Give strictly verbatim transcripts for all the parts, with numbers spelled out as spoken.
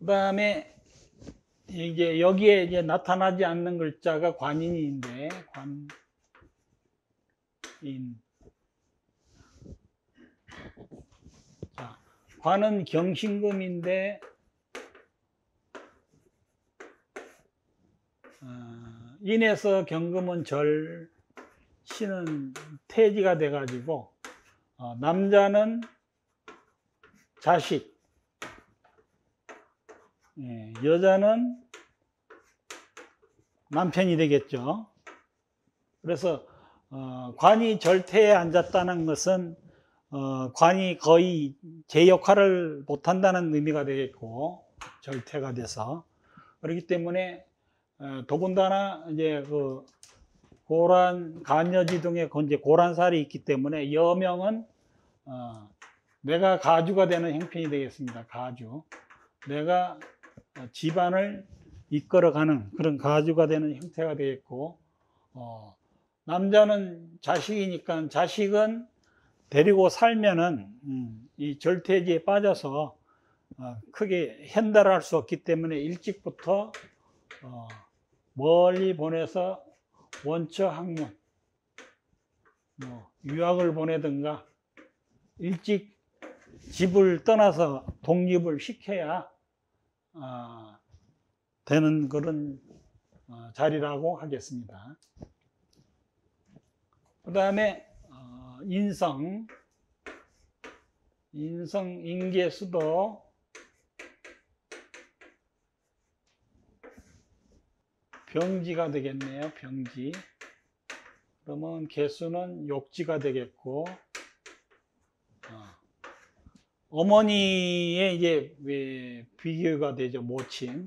그 다음에 이제 여기에 이제 나타나지 않는 글자가 관인인데, 관인. 자, 관은 경신금인데, 어, 인에서 경금은 절, 신은 태지가 돼가지고, 어, 남자는 자식, 예, 여자는 남편이 되겠죠. 그래서 어, 관이 절태에 앉았다는 것은 어, 관이 거의 제 역할을 못한다는 의미가 되겠고, 절태가 돼서 그렇기 때문에 어, 더군다나 이제 그 고란 간여지동에 이제 고란살이 있기 때문에 여명은 어, 내가 가주가 되는 형편이 되겠습니다. 가주, 내가 집안을 이끌어가는 그런 가주가 되는 형태가 되겠고, 어, 남자는 자식이니까 자식은 데리고 살면은 음, 이 절퇴지에 빠져서 어, 크게 현달할 수 없기 때문에 일찍부터 어, 멀리 보내서 원처 학문, 뭐 유학을 보내든가 일찍 집을 떠나서 독립을 시켜야 어, 되는 그런 어, 자리라고 하겠습니다. 그 다음에 어, 인성, 인성, 인계수도, 병지가 되겠네요. 병지. 그러면 개수는 욕지가 되겠고, 어, 어머니의 이제 비교가 되죠. 모친.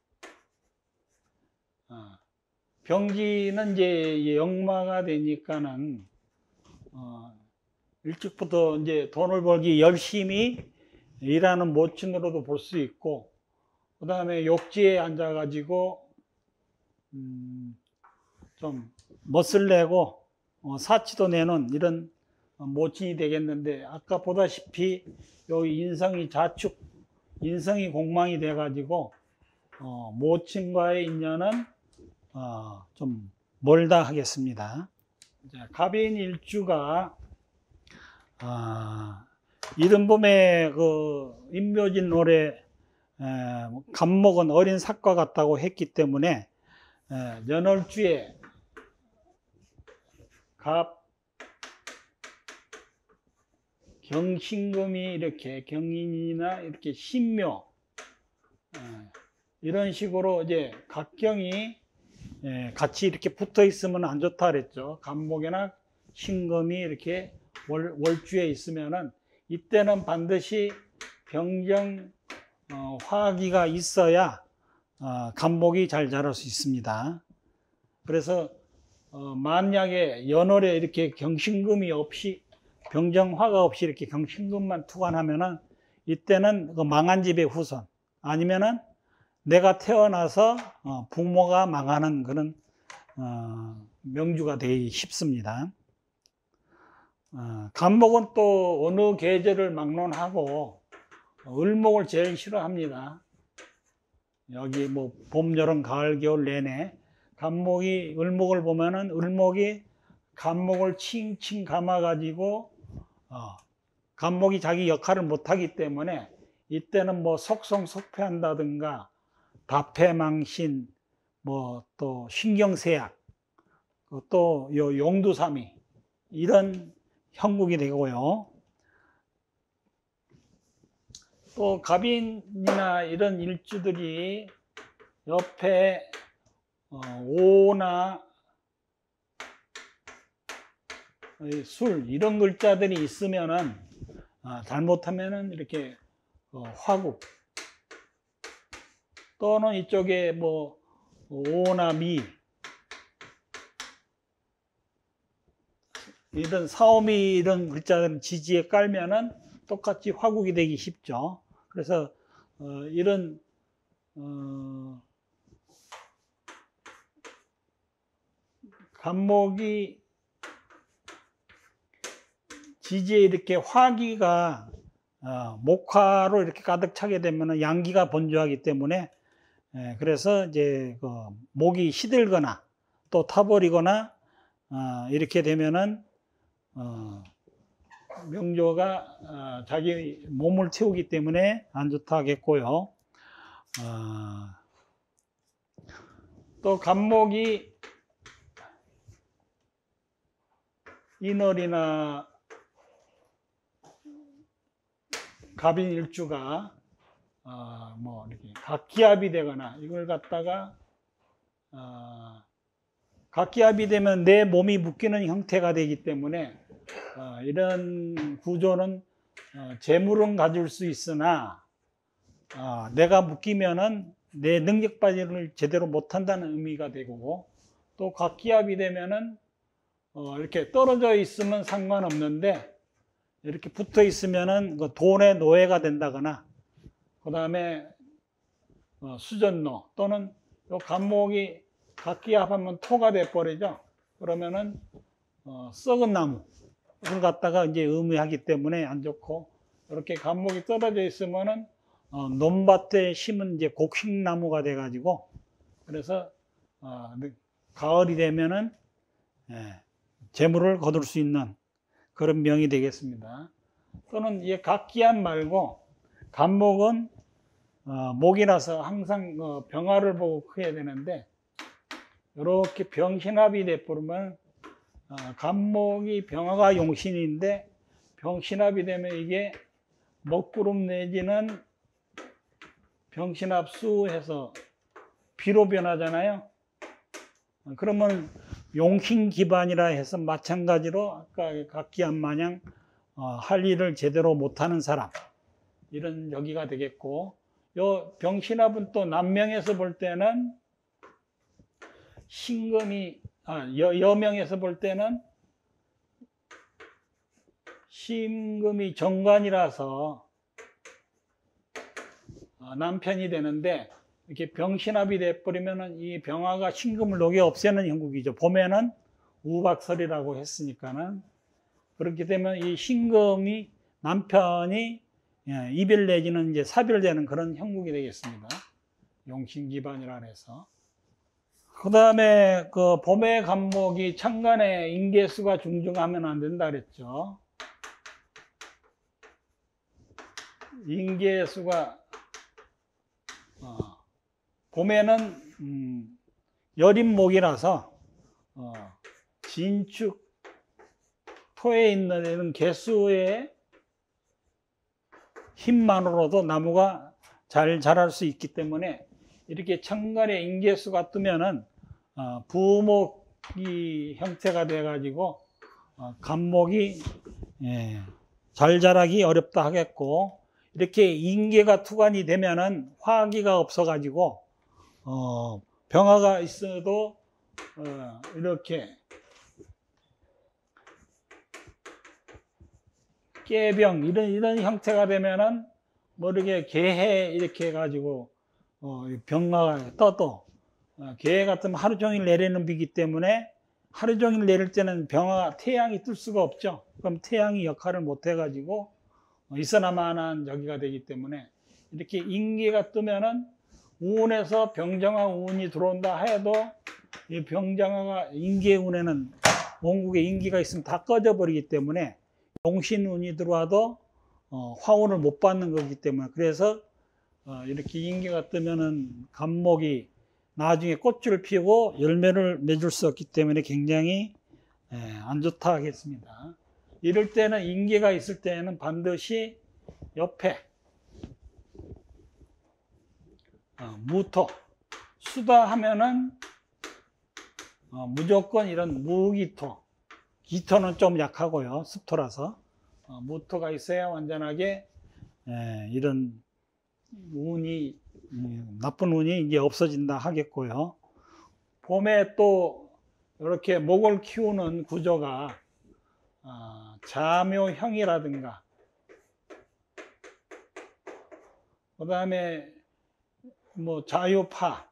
어, 병지는 이제 역마가 되니까는 어, 일찍부터 이제 돈을 벌기 열심히 일하는 모친으로도 볼 수 있고, 그 다음에 욕지에 앉아가지고 음, 좀 멋을 내고 어, 사치도 내는 이런 모친이 되겠는데, 아까 보다시피 여기 인성이 자축, 인성이 공망이 돼가지고 어, 모친과의 인연은 어, 좀 멀다 하겠습니다. 자, 갑인 일주가 아, 이른봄에 그 임묘진 노래 에, 갑목은 어린 삭과 같다고 했기 때문에 에, 연월주에 갑 경신금이 이렇게 경인이나 이렇게 신묘 에, 이런 식으로 이제 각경이 에, 같이 이렇게 붙어 있으면 안 좋다 그랬죠. 갑목이나 신금이 이렇게 월, 월주에 있으면은 이때는 반드시 병정 어, 화기가 있어야 어, 갑목이 잘 자랄 수 있습니다. 그래서 어, 만약에 연월에 이렇게 경신금이 없이 병정화가 없이 이렇게 경신금만 투관하면은 이때는 그 망한 집의 후손, 아니면은 내가 태어나서 어, 부모가 망하는 그런 어, 명주가 되기 쉽습니다. 어, 갑목은 또 어느 계절을 막론하고 을목을 제일 싫어합니다. 여기 뭐 봄, 여름, 가을, 겨울 내내 갑목이 을목을 보면은 을목이 갑목을 칭칭 감아가지고 어, 갑목이 자기 역할을 못하기 때문에 이때는 뭐 속성속패한다든가 다패망신, 뭐 또 신경쇠약, 또 요 용두삼이 이런 형국이 되고요. 또 갑인이나 이런 일주들이 옆에 어, 오나 술 이런 글자들이 있으면은 아, 잘못하면은 이렇게 어, 화국, 또는 이쪽에 뭐 오나 미 이런 사오미 이런 글자들은 지지에 깔면은 똑같이 화국이 되기 쉽죠. 그래서 어, 이런 어, 갑목이 지지에 이렇게 화기가 어, 목화로 이렇게 가득 차게 되면 양기가 번주하기 때문에 예, 그래서 이제 그 목이 시들거나 또 타버리거나 어, 이렇게 되면은 어, 명조가 어, 자기 몸을 채우기 때문에 안 좋다 하겠고요. 어, 또 간목이 인월이나 갑인일주가 어, 뭐 이렇게 각기압이 되거나 이걸 갖다가 어, 각기압이 되면 내 몸이 묶이는 형태가 되기 때문에 어, 이런 구조는 어, 재물은 가질 수 있으나 어, 내가 묶이면은 내 능력 발휘를 제대로 못한다는 의미가 되고, 또 각기압이 되면은 어, 이렇게 떨어져 있으면 상관없는데 이렇게 붙어 있으면은 그 돈의 노예가 된다거나, 그 다음에 어, 수전노 또는 요 간목이 각기압하면 토가 돼 버리죠. 그러면은 어, 썩은 나무를 갖다가 이제 의미하기 때문에 안 좋고, 이렇게 간목이 떨어져 있으면은 어, 논밭에 심은 이제 곡식나무가 돼 가지고, 그래서 어, 가을이 되면은 예, 재물을 거둘 수 있는 그런 명이 되겠습니다. 또는 이 각기압 말고 간목은 어, 목이라서 항상 어, 병화를 보고 커야 되는데, 이렇게 병신합이 돼버리면 어, 간목이 병화가 용신인데 병신합이 되면 이게 먹구름 내지는 병신합수해서 비로 변하잖아요. 그러면 용신 기반이라 해서 마찬가지로 아까 각기압 마냥 어, 할 일을 제대로 못하는 사람, 이런 여기가 되겠고, 요 병신합은 또 남명에서 볼 때는 신금이 아, 여, 여명에서 볼 때는 신금이 정관이라서 어, 남편이 되는데, 이렇게 병신합이 돼버리면은 이 병화가 신금을 녹여 없애는 형국이죠. 봄에는 우박설이라고 했으니까는. 그렇게 되면 이 신금이 남편이 예, 이별 내지는 이제 사별되는 그런 형국이 되겠습니다. 용신 기반이라 해서. 그 다음에 그 봄의 간목이 천간에 인계수가 중중하면 안 된다 그랬죠. 인계수가 어, 봄에는 음, 여린목이라서 어, 진축 토에 있는 이런 개수의 힘만으로도 나무가 잘 자랄 수 있기 때문에, 이렇게 천간에 인계수가 뜨면은 어, 부목이 형태가 돼 가지고 어, 간목이 예, 잘 자라기 어렵다 하겠고, 이렇게 인계가 투관이 되면은 화기가 없어 가지고 어, 병화가 있어도 어, 이렇게 깨병 이런 이런 형태가 되면은 모르게 개해 이렇게 해가지고 어, 병화가 떠도 어, 개 같으면 하루 종일 내리는 비기 때문에 하루 종일 내릴 때는 병화가 태양이 뜰 수가 없죠. 그럼 태양이 역할을 못 해가지고 어, 있어나마한 저기가 되기 때문에, 이렇게 인계가 뜨면은 우운에서 병정화 우운이 들어온다 해도 이 병정화가 인계운에는 원국에 인기가 있으면 다 꺼져 버리기 때문에 용신운이 들어와도 어, 화운을 못 받는 거기 때문에, 그래서 어, 이렇게 인기가 뜨면은 간목이 나중에 꽃을 피우고 열매를 맺을 수 없기 때문에 굉장히 예, 안 좋다 하겠습니다. 이럴 때는 인기가 있을 때는 반드시 옆에 어, 무토, 수다 하면은 어, 무조건 이런 무기토, 기토는 좀 약하고요, 습토라서 어, 무토가 있어야 완전하게 예, 이런 운이 음, 나쁜 운이 이제 없어진다 하겠고요. 봄에 또 이렇게 목을 키우는 구조가 어, 자묘형이라든가, 그 다음에 뭐 자유파,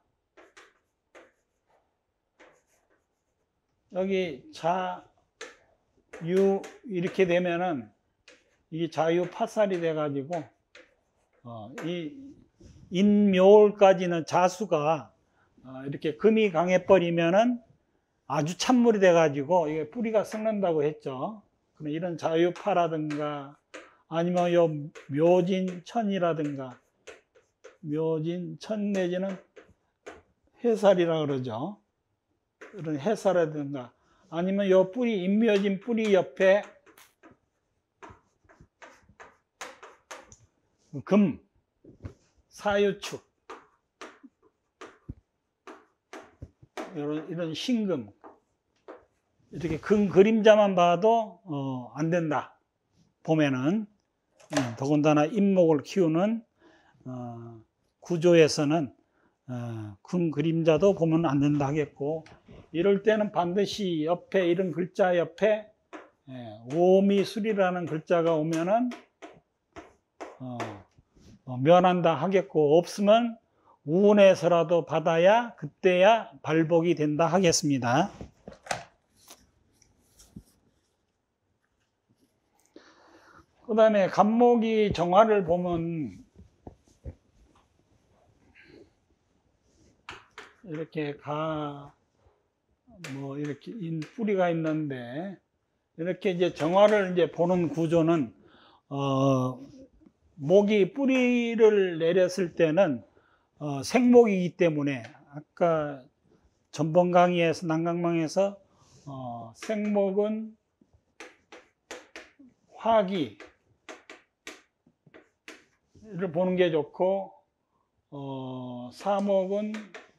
여기 자, 유 이렇게 되면은 이게 자유파살이 돼가지고 어, 이 인묘월까지는 자수가 어, 이렇게 금이 강해버리면은 아주 찬물이 돼가지고 이게 뿌리가 썩는다고 했죠. 그럼 이런 자유파라든가 아니면 요 묘진천이라든가 묘진천 내지는 해살이라 그러죠. 이런 해살이라든가 아니면 요 뿌리 인묘진 뿌리 옆에 금, 사유축 이런, 이런 신금 이렇게 금 그림자만 봐도 어, 안 된다. 봄에는 음, 더군다나 잎목을 키우는 어, 구조에서는 어, 금 그림자도 보면 안 된다 하겠고 이럴 때는 반드시 옆에 이런 글자 옆에 예, 오미술이라는 글자가 오면은 어, 어, 면한다 하겠고 없으면 우운에서라도 받아야 그때야 발복이 된다 하겠습니다. 그 다음에 간목이 정화를 보면 이렇게 가, 뭐 이렇게 인 뿌리가 있는데 이렇게 이제 정화를 이제 보는 구조는 어, 목이 뿌리를 내렸을 때는 어, 생목이기 때문에 아까 전번 강의에서 난강망에서 어, 생목은 화기를 보는 게 좋고 어, 사목은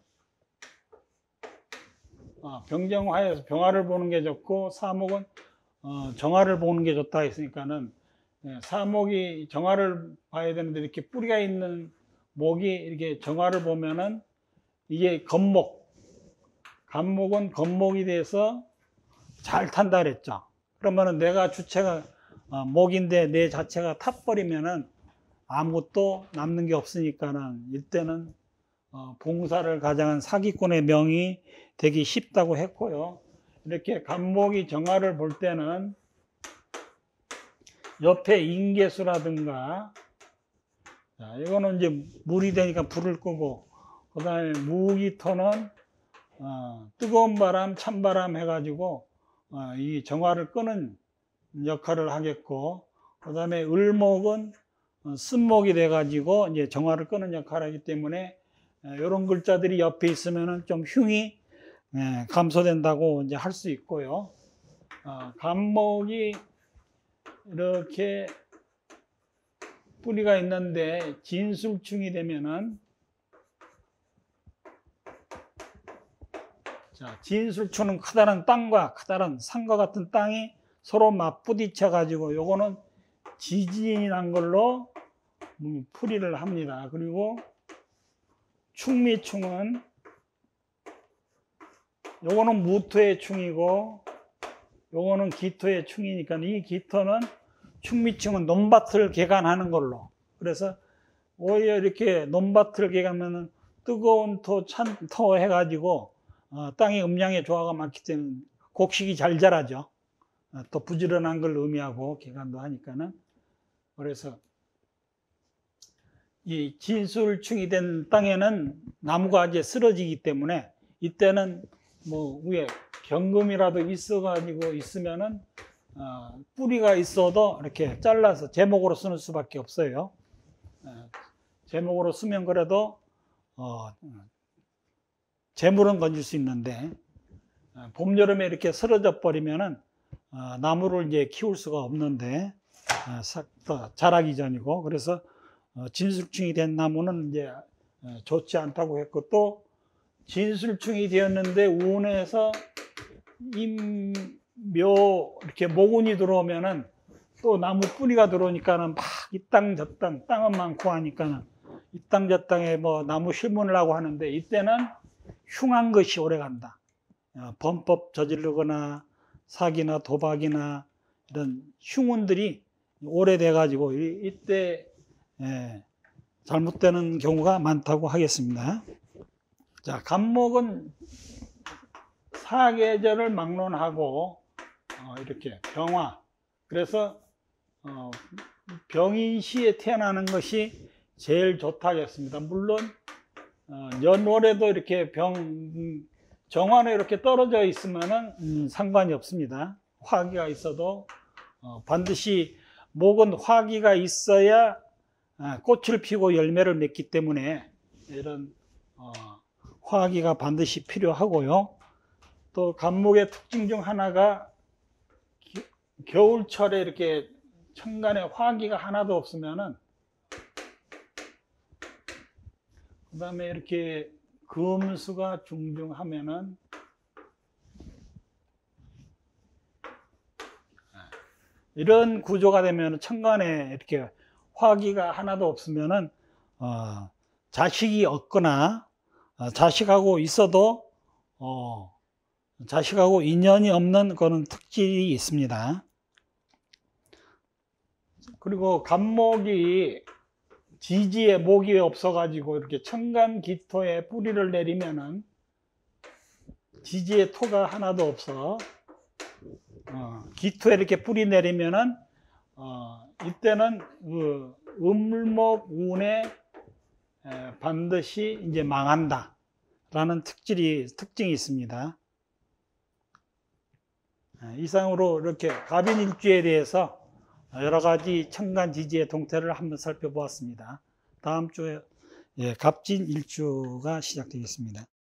아, 병정화에서 병화를 보는 게 좋고 사목은 어, 정화를 보는 게 좋다 했으니까는 네, 사목이 정화를 봐야 되는데 이렇게 뿌리가 있는 목이 이렇게 정화를 보면은 이게 겉목, 간목은 겉목이 돼서 잘 탄다 그랬죠. 그러면은 내가 주체가 어, 목인데 내 자체가 타버리면은 아무것도 남는 게 없으니까는 이때는 어, 봉사를 가장한 사기꾼의 명이 되기 쉽다고 했고요. 이렇게 간목이 정화를 볼 때는 옆에 인계수라든가 자, 이거는 이제 물이 되니까 불을 끄고 그 다음에 무기토는 어, 뜨거운 바람, 찬바람 해가지고 어, 이 정화를 끄는 역할을 하겠고 그 다음에 을목은 어, 쓴목이 돼가지고 이제 정화를 끄는 역할을 하기 때문에 에, 이런 글자들이 옆에 있으면은 좀 흉이 에, 감소된다고 이제 할 수 있고요. 어, 간목이 이렇게 뿌리가 있는데 진술충이 되면은 자, 진술충은 커다란 땅과 커다란 산과 같은 땅이 서로 맞부딪혀 가지고 요거는 지진이 난 걸로 풀이를 합니다. 그리고 충미충은 요거는 무토의 충이고 요거는 기토의 충이니까 이 기토는 충미충은 논밭을 개간하는 걸로 그래서 오히려 이렇게 논밭을 개간하면 뜨거운 토, 찬 토 해가지고 어, 땅의 음양의 조화가 많기 때문에 곡식이 잘 자라죠. 어, 또 부지런한 걸 의미하고 개간도 하니까는 그래서 이 진술충이 된 땅에는 나무가 이제 쓰러지기 때문에 이때는 뭐 위에 경금이라도 있어가지고 있으면은 어, 뿌리가 있어도 이렇게 잘라서 제목으로 쓰는 수밖에 없어요. 어, 제목으로 쓰면 그래도 어, 재물은 건질 수 있는데 어, 봄, 여름에 이렇게 쓰러져 버리면은 어, 나무를 이제 키울 수가 없는데 어, 싹 다 자라기 전이고 그래서 어, 진술충이 된 나무는 이제 어, 좋지 않다고 했고 또 진술충이 되었는데 우운에서 임묘 이렇게 모근이 들어오면은 또 나무 뿌리가 들어오니까는 막 이 땅 저 땅 땅은 많고 하니까는 이 땅 저 땅에 뭐 나무 실문을 하고 하는데 이때는 흉한 것이 오래 간다. 어, 범법 저지르거나 사기나 도박이나 이런 흉운들이 오래돼 가지고 이때 예, 잘못되는 경우가 많다고 하겠습니다. 자, 간목은 사계절을 막론하고 어, 이렇게 병화 그래서 어, 병인시에 태어나는 것이 제일 좋다겠습니다. 물론 어, 연월에도 이렇게 병 정화로 이렇게 떨어져 있으면은 음, 상관이 없습니다. 화기가 있어도 어, 반드시 목은 화기가 있어야 아, 꽃을 피우고 열매를 맺기 때문에 이런 어, 화기가 반드시 필요하고요. 또 갑목의 특징 중 하나가 기, 겨울철에 이렇게 천간에 화기가 하나도 없으면은, 그 다음에 이렇게 금수가 중중하면은 이런 구조가 되면 천간에 이렇게 화기가 하나도 없으면은 어, 자식이 없거나 어, 자식하고 있어도 어, 자식하고 인연이 없는 그런 특질이 있습니다. 그리고 갑목이 지지에 목이 없어가지고 이렇게 천간 기토에 뿌리를 내리면은 지지에 토가 하나도 없어. 어, 기토에 이렇게 뿌리 내리면은 어, 이때는 그 음목 운에 에, 반드시 이제 망한다라는 특질이 특징이 있습니다. 에, 이상으로 이렇게 갑인일주에 대해서 여러 가지 천간 지지의 동태를 한번 살펴보았습니다. 다음 주에 예, 갑진일주가 시작되겠습니다.